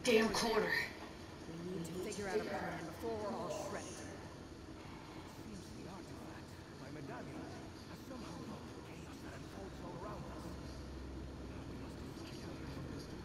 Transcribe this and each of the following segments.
damn quarter. We need to figure out a plan before we're all shredded. Seems the artifact, my medallion, has somehow locked the chaos that unfolds all around us. Now we must decide how to help it.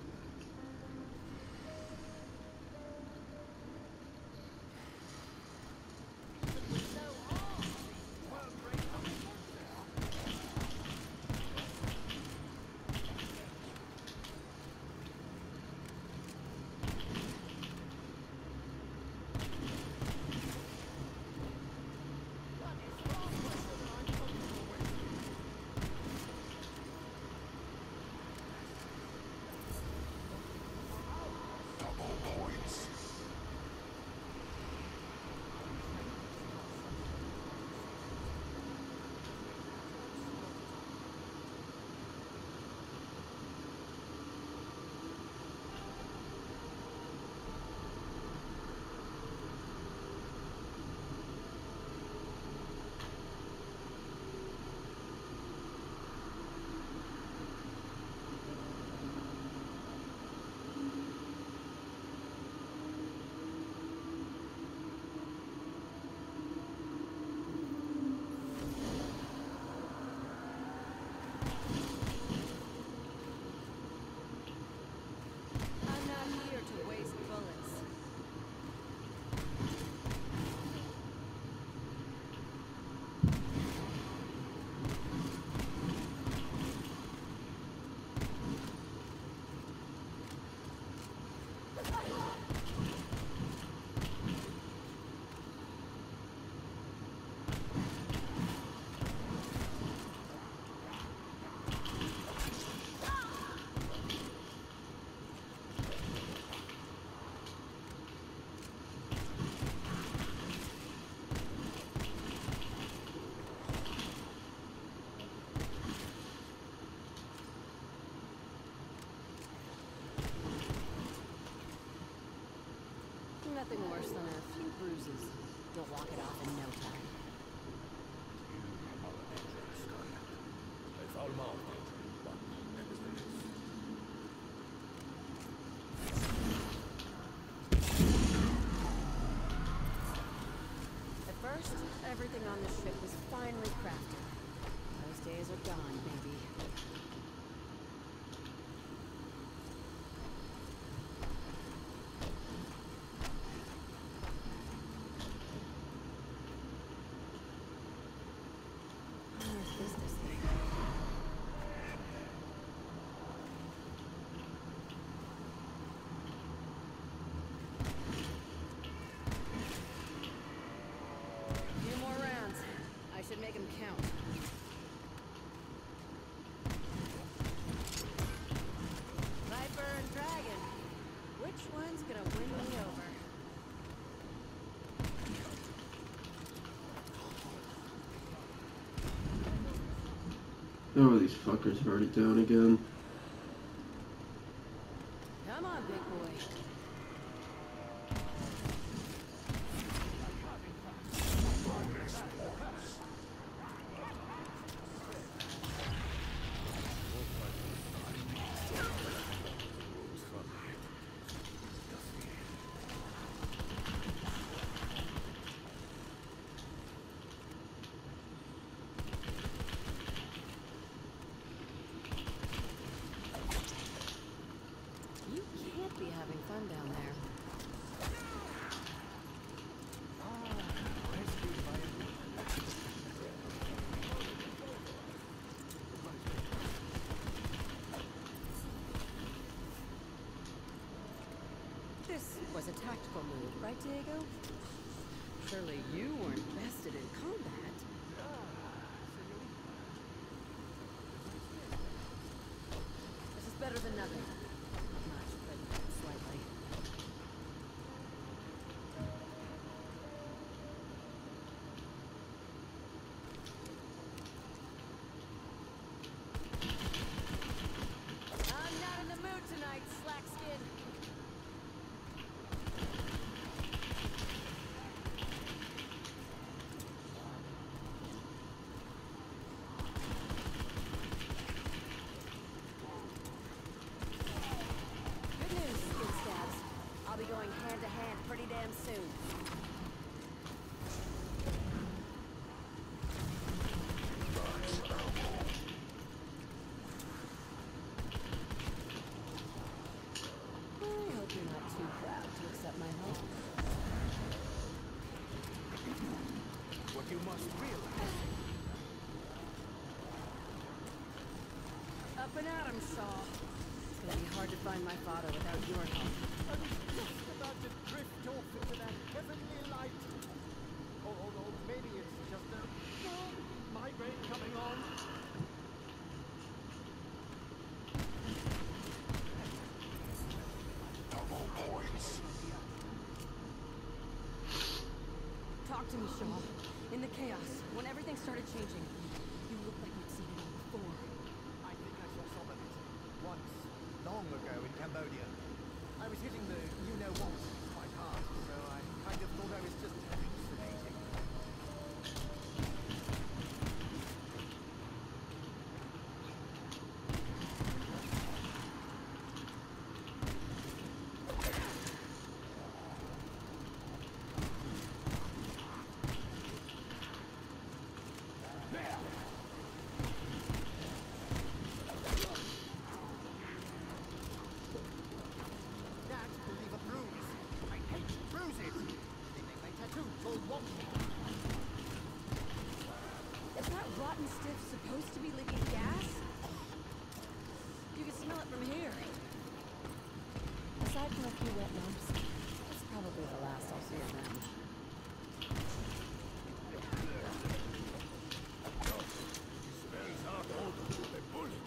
I'm not here to waste bullets. Nothing worse than a few bruises. You'll walk it off in no time. You are a dangerous target. A foul-mouthed danger, but nevertheless. At first, everything on the ship was finely crafted. Those days are gone, baby. Where is this thing? Few more rounds. I should make them count. Viper and Dragon. Which one's gonna win me over? Oh, these fuckers are already down again. Come on, big boy. You can't be having fun down there. This was a tactical move, right, Diego? Surely you weren't vested in combat. This is better than nothing. Not much, but slightly. I'm not in the mood tonight, slackskin. You must realize. Up and at 'em, Shaw. It's gonna be hard to find my father without your help. I was just about to drift off into that heavenly light. Or maybe it's just a migraine coming on. Double points. Talk to me, Shaw. In the chaos, when everything started changing, you looked like you'd seen it all before. I think I saw some of it once, long ago in Cambodia. I was hitting the you-know-what quite hard, so I kind of thought I was just hallucinating. There! That will leave a bruise. I hate bruises. They make my tattoos all wonky. Is that rotten stiff supposed to be leaking gas? You can smell it from here. Aside from a few wet lumps, it's probably the last I'll see of them. Smells out all a bullet.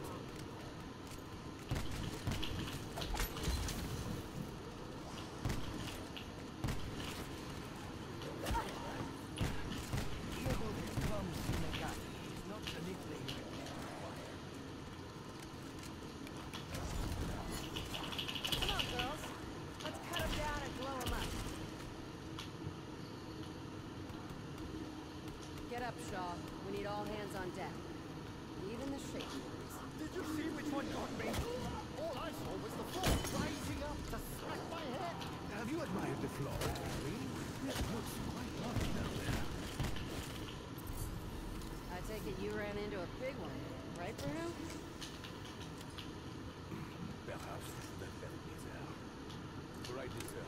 Diego comes to Megati. It's not the nickname you require. Come on, girls. Let's cut him down and blow him up. Get up, Shaw. We need all hands on deck. Even the shaky ones. Did you see which one got me? All I saw was the floor rising up to smack my head. Have you admired the floor, Harry? It looks quite lovely down there. I take it you ran into a big one, right, Bruno? Perhaps you should have left me there. Right there.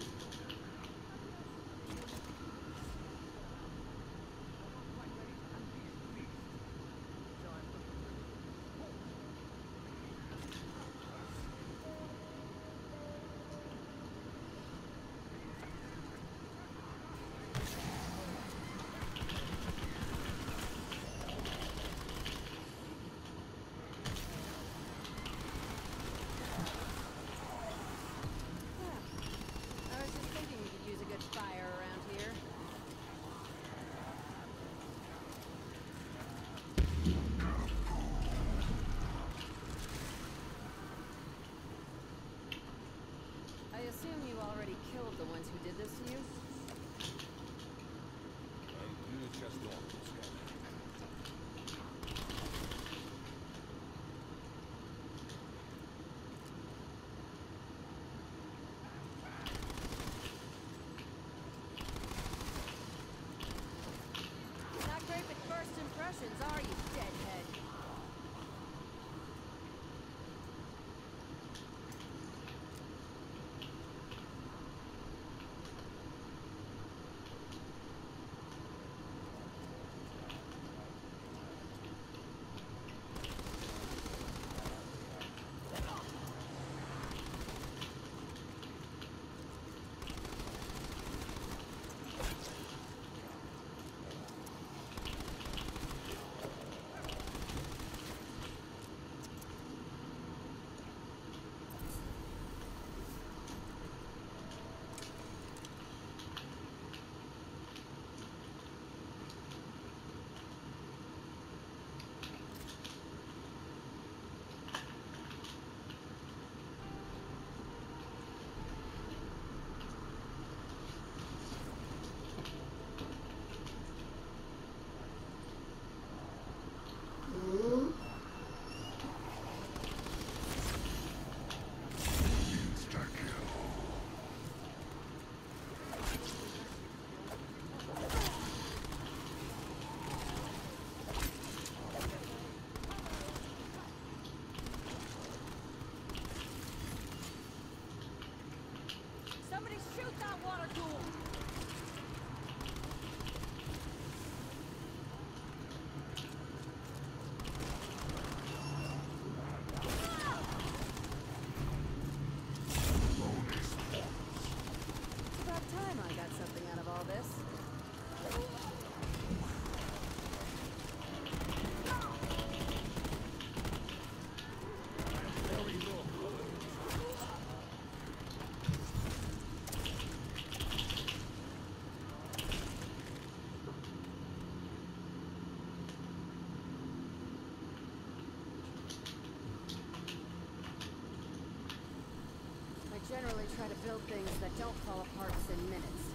try to build things that don't fall apart within minutes.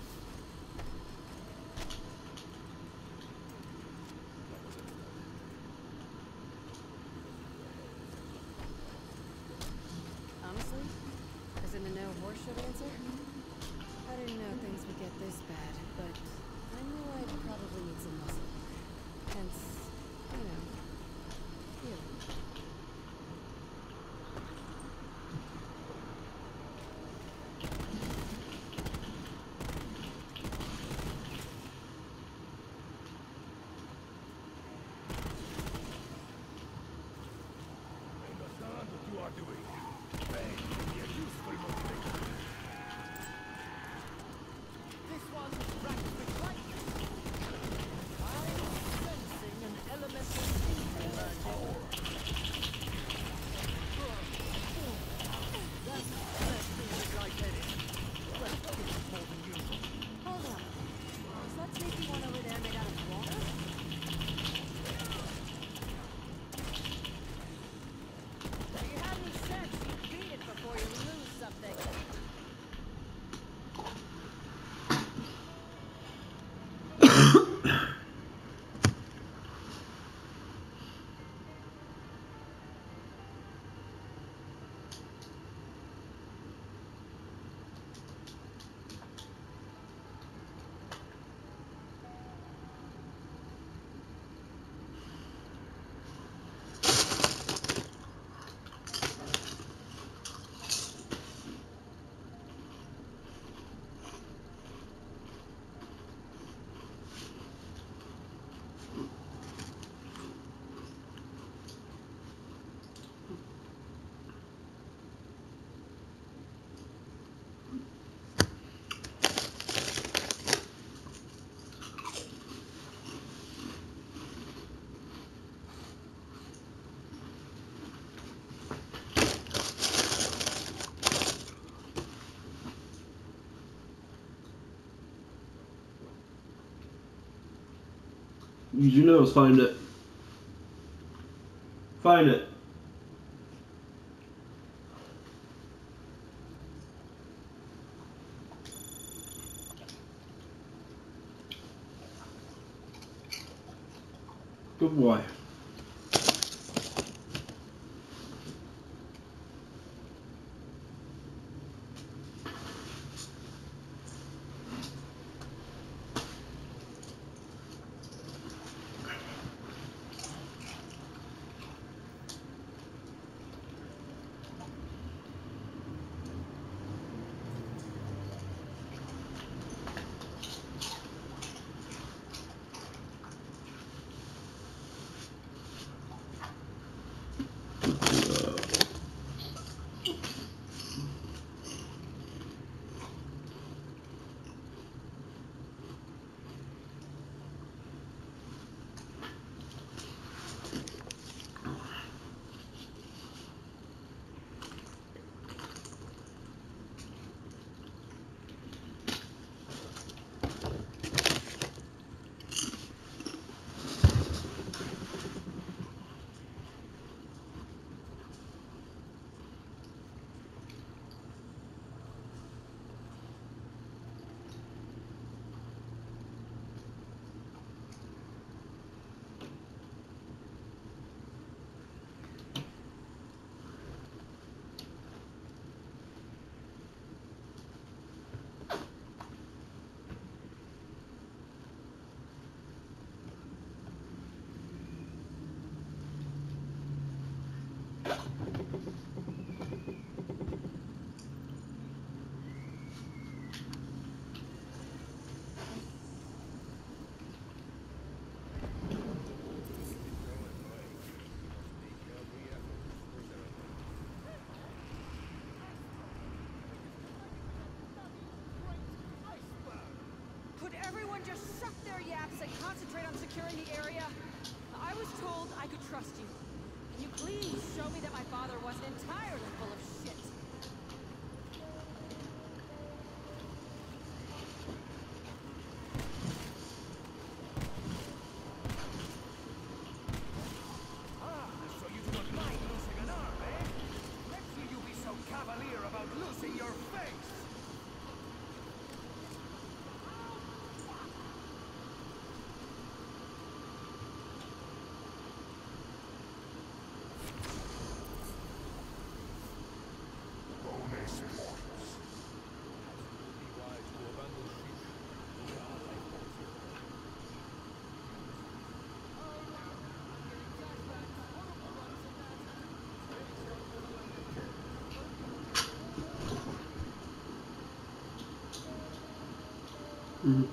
Honestly, as in the no horseshit answer, I didn't know things would get this bad, but I knew I'd probably need some muscle. Hence, you know, you. Understand what you are doing. Pain can be a useful motivation. This one's racked with lightning. I'm sensing an elemental heat emerging. That makes me lightheaded. Well, it's more than usual. Hold on. Is that sneaky one over there made out of water? If you have any sense, you beat it before you lose something. Use your nose, find it. Find it. Good boy. Just suck their yaps and concentrate on securing the area? I was told I could trust you. Can you please show me that my father wasn't entirely full of shit? So you do not mind losing an arm, eh? Let's see you be so cavalier about losing your face! Mm.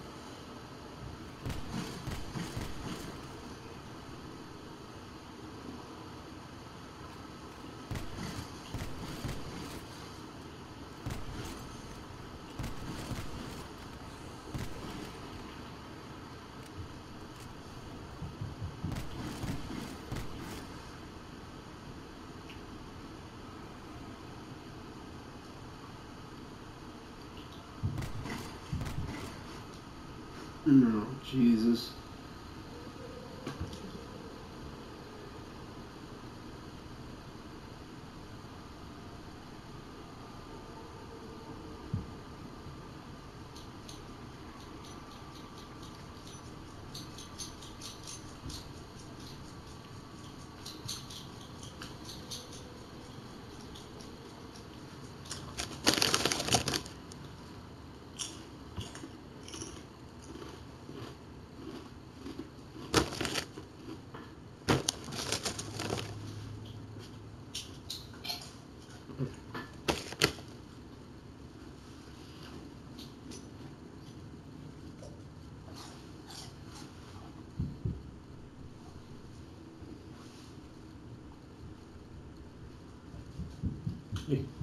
No, Jesus. Hey.